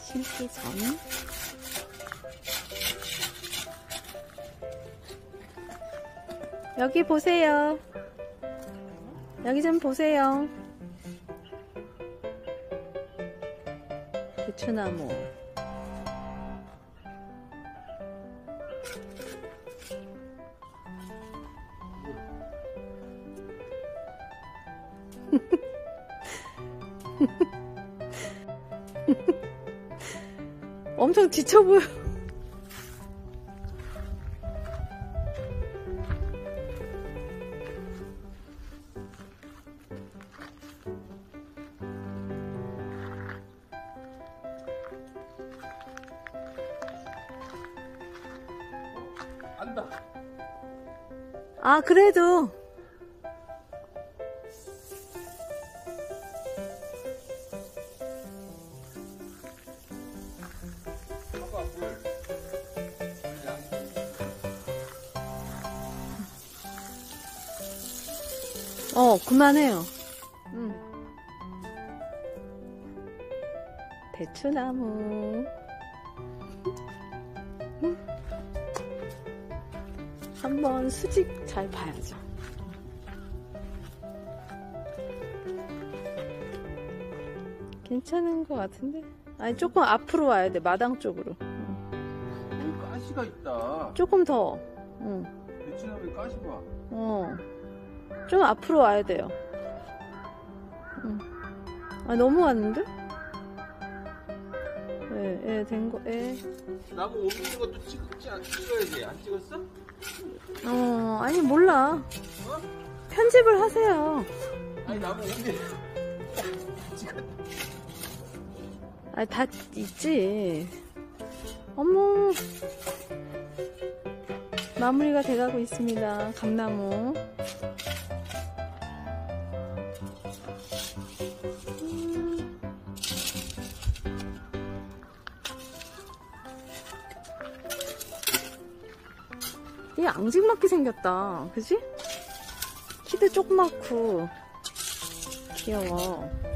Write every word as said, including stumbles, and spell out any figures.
심기 전. 여기 보세요. 여기 좀 보세요. 대추나무. 엄청 지쳐 보여. 안다. 아, 그래도 봐봐, 물. 어, 그만해요. 응. 대추나무. 한번 수직 잘 봐야죠. 괜찮은 것 같은데? 아니, 조금 앞으로 와야 돼. 마당 쪽으로. 여기 가시가 있다. 조금 더. 응. 대추나무에 가시 봐. 어. 좀 앞으로 와야 돼요. 응. 아, 너무 왔는데? 예, 예, 된 거, 예. 나무 옮기는 것도 찍지 안 찍어야지. 안 찍었어? 어, 아니, 몰라. 어? 편집을 하세요. 아니 나무 옮기. 찍었. 아, 다 있지. 어머. 마무리가 돼가고 있습니다. 감나무. 음. 얘 앙증맞게 생겼다. 그지? 키도 조그맣고 귀여워.